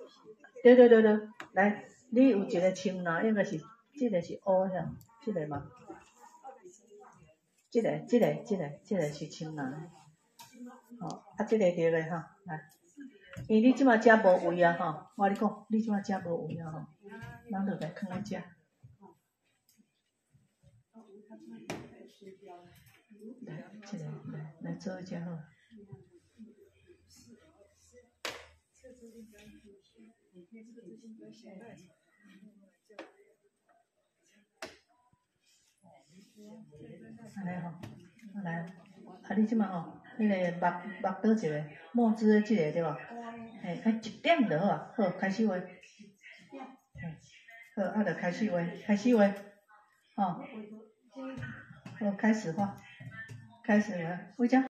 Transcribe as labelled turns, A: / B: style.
A: 对，来，你有一个青蓝，应该是这个是乌呀，这个嘛，这个是青蓝，哦，啊，这个对嘞哈，来，因为你即马遮无位啊吼，我跟你讲，你即马遮无位啊吼，咱就来放在遮。来，这个来做一下好。安尼吼，来，啊你即马吼，迄个目倒一个，墨汁的即个对无？嘿，啊1点就好啊，好，开始画。好，啊就开始画，吼，好，开始画，为啥？